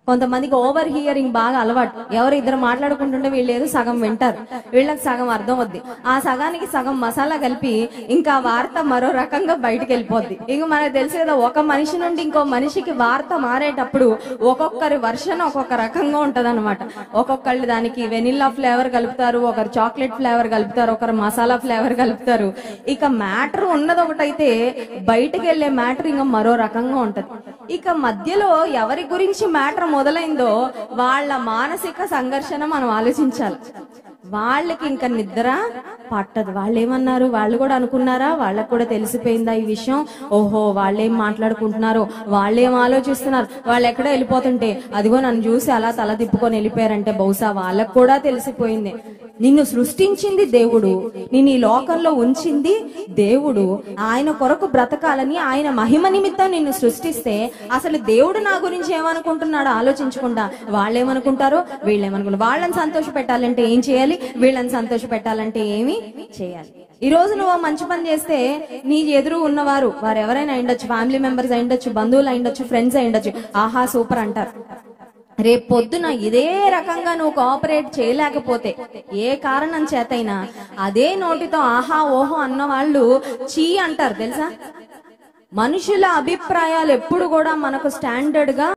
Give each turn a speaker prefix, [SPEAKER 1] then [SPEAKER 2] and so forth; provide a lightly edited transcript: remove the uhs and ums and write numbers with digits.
[SPEAKER 1] కొంతమందికి over hearing బాగా అలవాటు. ఎవరు ఇద్దరు మాట్లాడుకుంటుంటే వీళ్ళు ఏదో సగం వింటారు, వీళ్ళకి సగం అర్థం అవుద్ది. ఆ సగానికి సగం మసాలా కలిపి ఇంకా వార్త మరో రకంగా బయటకు వెళ్ళిపోద్ది. ఇంక మనకు తెలుసు కదా, ఒక మనిషి నుండి ఇంకో మనిషికి వార్త మారేటప్పుడు ఒక్కొక్కరి వర్షన్ ఒక్కొక్క రకంగా ఉంటది అనమాట. ఒక్కొక్కళ్ళు దానికి వెనిల్లా ఫ్లేవర్ కలుపుతారు, ఒకరు చాక్లెట్ ఫ్లేవర్ కలుపుతారు, ఒకరు మసాలా ఫ్లేవర్ కలుపుతారు. ఇక మ్యాటర్ ఉన్నది ఒకటైతే బయటకు వెళ్లే మ్యాటర్ ఇంకా మరో రకంగా ఉంటది. ఇక మధ్యలో ఎవరి గురించి మ్యాటర్ మొదలైందో వాళ్ళ మానసిక సంఘర్షణ మనం ఆలోచించాలి. వాళ్ళకి ఇంకా నిద్ర పట్టదు. వాళ్ళు ఏమన్నారు, వాళ్ళు కూడా అనుకున్నారా, వాళ్ళకు కూడా తెలిసిపోయిందా ఈ విషయం? ఓహో, వాళ్ళేం మాట్లాడుకుంటున్నారు, వాళ్ళేం ఆలోచిస్తున్నారు, వాళ్ళు ఎక్కడో వెళ్ళిపోతుంటే అదిగో నన్ను చూసి అలా తల తిప్పుకొని వెళ్ళిపోయారంటే బహుశా వాళ్ళకు కూడా తెలిసిపోయింది. నిన్ను సృష్టించింది దేవుడు, నిన్ను ఈ లోకంలో ఉంచింది దేవుడు. ఆయన కొరకు బ్రతకాలని ఆయన మహిమ నిమిత్తం నిన్ను సృష్టిస్తే అసలు దేవుడు నా గురించి ఏమనుకుంటున్నాడో ఆలోచించకుండా వాళ్ళేమనుకుంటారో వీళ్ళేమనుకుంటారు. వాళ్ళని సంతోష పెట్టాలంటే ఏం చేయాలి, వీళ్ళని సంతోష పెట్టాలంటే ఏమి చేయాలి? ఈ రోజు నువ్వు మంచి పని చేస్తే నీ ఎదురు ఉన్నవారు, వారు ఎవరైనా అయిండొచ్చు, ఫ్యామిలీ మెంబర్స్ అయిండొచ్చు, బంధువులు అయిండొచ్చు, ఫ్రెండ్స్ అయిండొచ్చు, ఆహా సూపర్ అంటారు. రేపు పొద్దున ఇదే రకంగా నువ్వు కోఆపరేట్ చేయలేకపోతే ఏ కారణం చేతైనా అదే నోటితో ఆహా ఓహో అన్న వాళ్ళు చీ అంటారు. తెలుసా, మనుషుల అభిప్రాయాలు ఎప్పుడు కూడా మనకు స్టాండర్డ్ గా